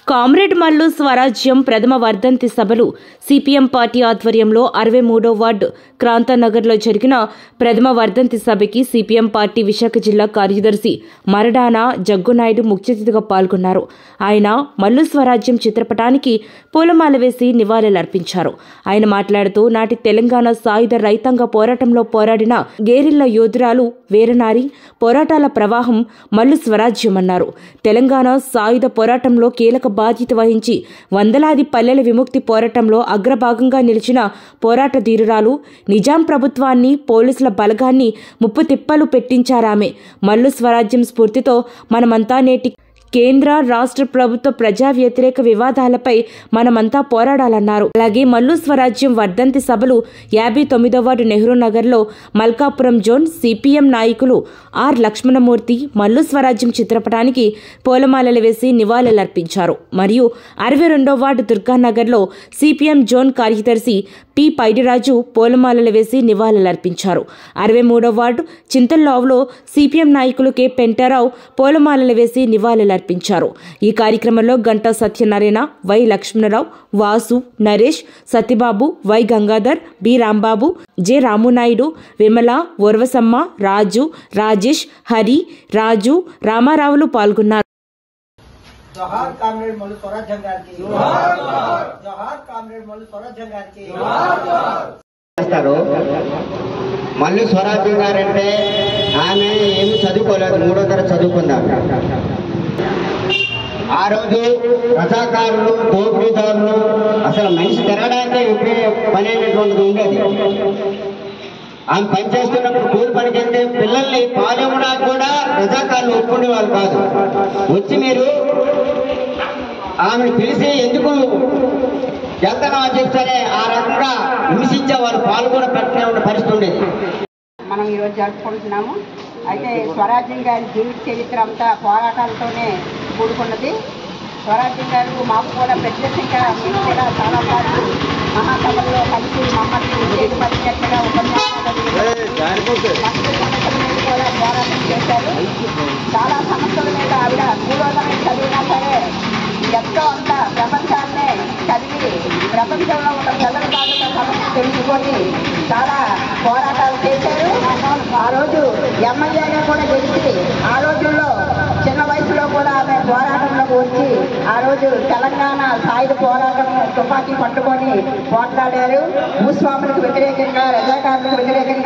Comrade Mallu స్వరాజ్యం ప్రథమ వర్ధంతి సభలు సిపిఎం పార్టీ ఆధ్వర్యంలో 63వ వార్డు క్రాంతానగర్లో జరిగిన ప్రథమ వర్ధంతి సభకి సిపిఎం పార్టీ విశాఖ జిల్లా కార్యదర్శి మరడాన జగ్గునాయుడు ముఖ్య అతిథిగా పాల్గొన్నారు. ఆయన మల్లు స్వరాజ్యం చిత్రపటానికి పూలమాల వేసి నివాళులర్పించారు. ఆయన మాట్లాడుతూ నాటి తెలంగాణ సాయుధ రైతాంగ పోరాటంలో పోరాడిన గేరిల్లా యోధురాలు వీరనారి పోరాటాల ప్రవాహం మల్లు స్వరాజ్యమన్నారు. తెలంగాణ సాయుధ పోరాటంలో కీలక బాధ్యత వహించి వందలాది పల్లెల విముక్తి పోరాటంలో అగ్రభాగంగా నిలిచిన పోరాట ధీరురాలు. నిజాం ప్రభుత్వాన్ని పోలీసుల బలగాన్ని ముప్పుతిప్పలు పెట్టించారామె. మల్లు స్వరాజ్యం స్ఫూర్తితో మనమంతా నేటి కేంద్ర రాష్ట్ర ప్రభుత్వ ప్రజా వ్యతిరేక వివాదాలపై మనమంతా పోరాడాలన్నారు. అలాగే మల్లు స్వరాజ్యం వర్ధంతి సభలు 59వ వార్డు నెహ్రూ నగర్లో మల్కాపురం జోన్ సిపిఎం నాయకులు ఆర్ లక్ష్మణమూర్తి మల్లు స్వరాజ్యం చిత్రపటానికి పూలమాలలు వేసి నివాళులర్పించారు. మరియు 62వ వార్డు దుర్గానగర్లో సిపిఎం జోన్ కార్యదర్శి పి పైడిరాజు పూలమాలలు వేసి నివాళులర్పించారు. 63వ వార్డు చింతల్లావులో సిపిఎం నాయకులు కె పెంటారావు పూలమాలలు వేసి నివాళులర్పించారు. ఈ కార్యక్రమంలో Ganta Satyanarayana, Y Lakshmanarao, Vasu, Naresh, Satyababu, Y Gangadhar, B Rambabu, J Ramunaidu, Vimala, Orvasamma, Raju, Rajesh, Hari, Raju, రామారావులు పాల్గొన్నారు. జోహార్ కామ్రేడ్ మల్లు స్వరాజ్యం గారికి జోహార్. జోహార్ కామ్రేడ్ మల్లు స్వరాజ్యం గారికి జోహార్. మల్లు స్వరాజ్యం గారంటే ఆమె ఏమి చదువుకోలేదు, 3వ తరగతి చదువుకున్నారు. ఆ రోజు రజాకారులు, దోపిడీదారులు అసలు మనిషి తిరగడానికి పని అనేటువంటిది ఉండేది. ఆమె పనిచేస్తున్నప్పుడు కూలి పనికి వెళ్తే పిల్లల్ని పాలెమ్మడానికి కూడా రజాకారులు ఒప్పుకునే వాళ్ళు కాదు. వచ్చి మీరు ఆమెను పిలిచి ఎందుకు వెళ్తానో అని చెప్తానే ఆ రకంగా హింసించే వాళ్ళు పాలు కూడా పెట్టనే ఉన్న పరిస్థితి ఉండేది. మనం ఈరోజు జరుపుకుంటున్నాము. అయితే స్వరాజ్యం గారి జీవిత చరిత్ర అంతా పోరాటాలతోనే కూడుకున్నది. స్వరాజ్యం గారు మాకు కూడా ప్రత్యక్షంగా మేము కూడా చాలా సార్లు మహాసభల్లో కలిసి మమ్మల్ని ఉత్తేజపరిచినట్లుగా ఉపన్యాసాలు కూడా పోరాటం చేశారు. చాలా సమస్యల మీద ఆవిడ భూలోకమే చదివినా సరే ఎంతో అంత ప్రపంచాన్నే చదివి ప్రపంచంలో ఉన్న పిల్లల తాలూకా సమస్య తెలుసుకొని చాలా పోరాటాలు చేశారు. ఆ రోజు ఎమ్మెల్యేగా కూడా గెలిచి ఆ రోజుల్లో చిన్న వయసులో కూడా ఆమె పోరాటంలోకి వచ్చి ఆ రోజు తెలంగాణ సాయుధ పోరాటం తుపాకీ పట్టుకొని పోట్లాడారు. భూస్వాములకు వ్యతిరేకంగా, రజాకారులకు వ్యతిరేకంగా